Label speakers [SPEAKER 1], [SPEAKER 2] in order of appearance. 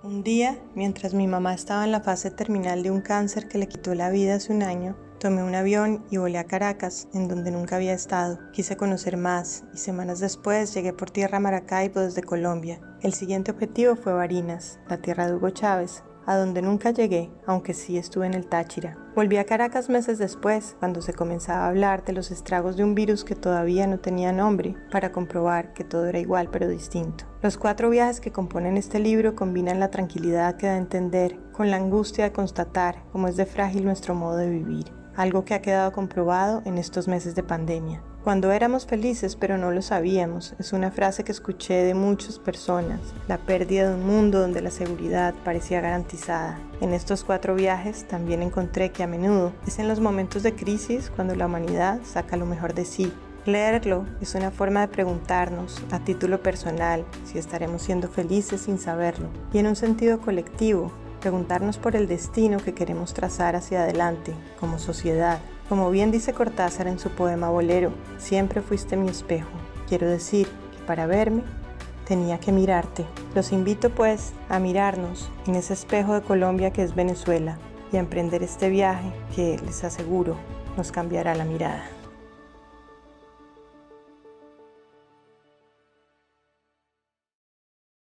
[SPEAKER 1] Un día, mientras mi mamá estaba en la fase terminal de un cáncer que le quitó la vida hace un año, tomé un avión y volé a Caracas, en donde nunca había estado. Quise conocer más y semanas después llegué por tierra a Maracaibo desde Colombia. El siguiente objetivo fue Barinas, la tierra de Hugo Chávez, a donde nunca llegué, aunque sí estuve en el Táchira. Volví a Caracas meses después, cuando se comenzaba a hablar de los estragos de un virus que todavía no tenía nombre, para comprobar que todo era igual pero distinto. Los 4 viajes que componen este libro combinan la tranquilidad que da a entender con la angustia de constatar cómo es de frágil nuestro modo de vivir, algo que ha quedado comprobado en estos meses de pandemia. Cuando éramos felices pero no lo sabíamos, es una frase que escuché de muchas personas, la pérdida de un mundo donde la seguridad parecía garantizada. En estos 4 viajes también encontré que a menudo es en los momentos de crisis cuando la humanidad saca lo mejor de sí. Leerlo es una forma de preguntarnos, a título personal, si estaremos siendo felices sin saberlo, y en un sentido colectivo, preguntarnos por el destino que queremos trazar hacia adelante, como sociedad. Como bien dice Cortázar en su poema Bolero, siempre fuiste mi espejo. Quiero decir que para verme, tenía que mirarte. Los invito pues a mirarnos en ese espejo de Colombia que es Venezuela y a emprender este viaje que, les aseguro, nos cambiará la mirada.